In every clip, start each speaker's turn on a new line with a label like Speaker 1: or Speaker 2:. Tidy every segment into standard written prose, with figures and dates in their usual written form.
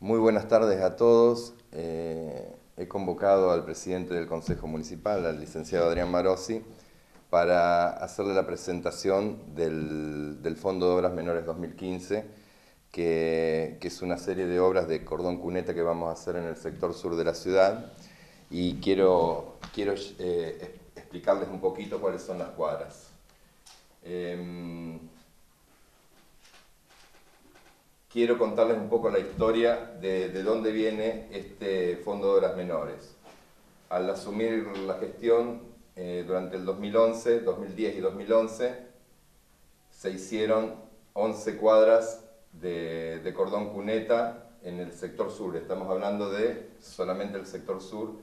Speaker 1: Muy buenas tardes a todos. He convocado al presidente del Consejo Municipal, al licenciado Adrián Marosi, para hacerle la presentación del Fondo de Obras Menores 2015, que es una serie de obras de cordón cuneta que vamos a hacer en el sector sur de la ciudad. Y quiero explicarles un poquito cuáles son las cuadras. Quiero contarles un poco la historia de dónde viene este Fondo de Obras Menores. Al asumir la gestión durante el 2011, 2010 y 2011, se hicieron 11 cuadras de cordón cuneta en el sector sur. Estamos hablando de solamente el sector sur,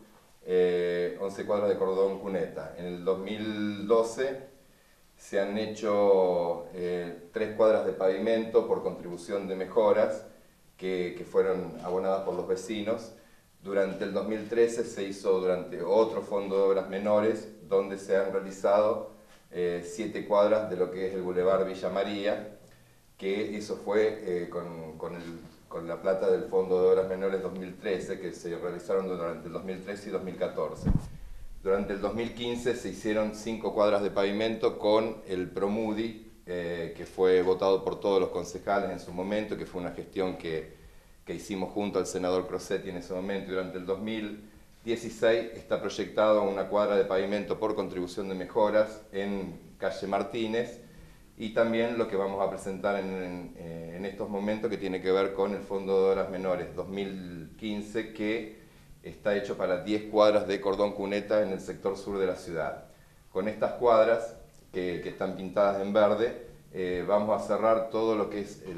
Speaker 1: 11 cuadras de cordón cuneta. En el 2012 se han hecho 3 cuadras de pavimento por contribución de mejoras que fueron abonadas por los vecinos. Durante el 2013 se hizo durante otro fondo de obras menores donde se han realizado 7 cuadras de lo que es el Boulevard Villa María, que eso fue con la plata del Fondo de Obras Menores 2013, que se realizaron durante el 2013 y 2014. Durante el 2015 se hicieron 5 cuadras de pavimento con el Promudi, que fue votado por todos los concejales en su momento, que fue una gestión que hicimos junto al senador Crosetti en ese momento. Y durante el 2016 está proyectado una cuadra de pavimento por contribución de mejoras en calle Martínez, y también lo que vamos a presentar en estos momentos, que tiene que ver con el Fondo de Obras Menores 2015, que está hecho para 10 cuadras de cordón cuneta en el sector sur de la ciudad. Con estas cuadras, que están pintadas en verde, vamos a cerrar todo lo que es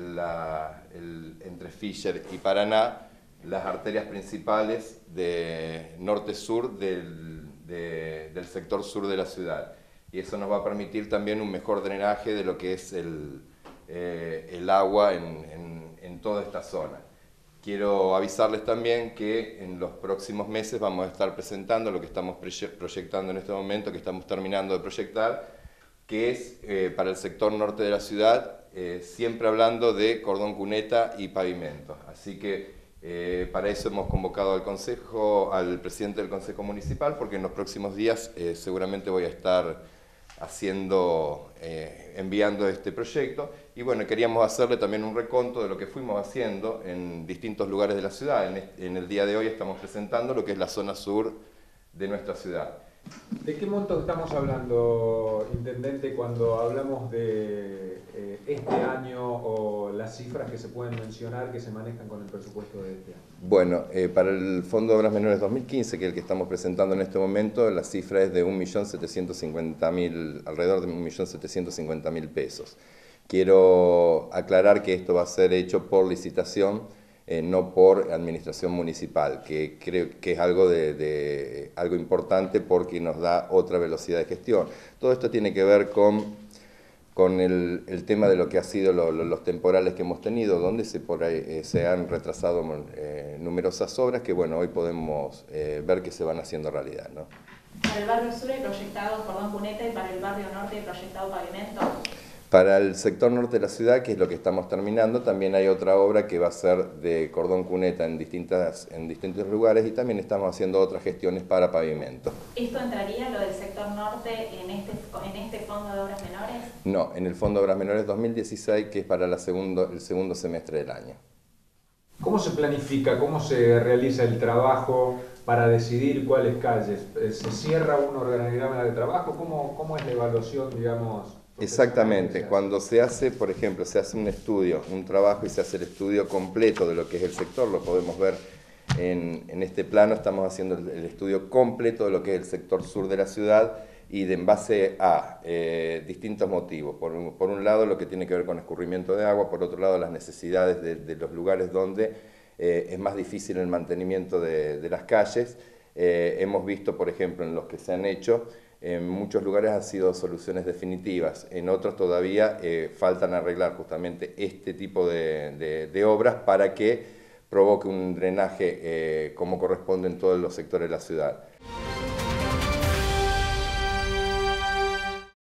Speaker 1: entre Fischer y Paraná, las arterias principales de norte-sur del sector sur de la ciudad. Y eso nos va a permitir también un mejor drenaje de lo que es el agua en toda esta zona. Quiero avisarles también que en los próximos meses vamos a estar presentando lo que estamos proyectando en este momento, que estamos terminando de proyectar, que es para el sector norte de la ciudad, siempre hablando de cordón cuneta y pavimento. Así que para eso hemos convocado al presidente del Consejo Municipal, porque en los próximos días seguramente voy a estar enviando este proyecto. Y bueno, queríamos hacerle también un reconto de lo que fuimos haciendo en distintos lugares de la ciudad. En el día de hoy estamos presentando lo que es la zona sur de nuestra ciudad.
Speaker 2: ¿De qué monto estamos hablando, Intendente, cuando hablamos de este año o las cifras que se pueden mencionar que se manejan con el presupuesto de este año?
Speaker 1: Bueno, para el Fondo de Obras Menores 2015, que es el que estamos presentando en este momento, la cifra es de alrededor de 1.750.000 pesos. Quiero aclarar que esto va a ser hecho por licitación, no por administración municipal, que creo que es algo importante porque nos da otra velocidad de gestión. Todo esto tiene que ver con el tema de lo que ha sido los temporales que hemos tenido, donde se han retrasado numerosas obras que, bueno, hoy podemos ver que se van haciendo realidad, ¿no?
Speaker 3: Para el barrio sur hay proyectado cordón cuneta y para el barrio norte hay proyectado pavimento.
Speaker 1: Para el sector norte de la ciudad, que es lo que estamos terminando, también hay otra obra que va a ser de cordón cuneta en distintos lugares, y también estamos haciendo otras gestiones para pavimento.
Speaker 3: ¿Esto entraría, lo del sector norte, en este Fondo de Obras Menores?
Speaker 1: No, en el Fondo de Obras Menores 2016, que es para el segundo semestre del año.
Speaker 2: ¿Cómo se planifica, cómo se realiza el trabajo para decidir cuáles calles? ¿Se cierra un organigrama de trabajo? ¿Cómo es la evaluación, digamos?
Speaker 1: Exactamente, cuando se hace, por ejemplo, se hace un estudio, un trabajo, y se hace el estudio completo de lo que es el sector, lo podemos ver en este plano. Estamos haciendo el estudio completo de lo que es el sector sur de la ciudad, y en base a distintos motivos. Por un lado, lo que tiene que ver con escurrimiento de agua; por otro lado, las necesidades de los lugares donde es más difícil el mantenimiento de las calles. Hemos visto, por ejemplo, en los que se han hecho, en muchos lugares han sido soluciones definitivas, en otros todavía faltan arreglar justamente este tipo de obras para que provoque un drenaje como corresponde en todos los sectores de la ciudad.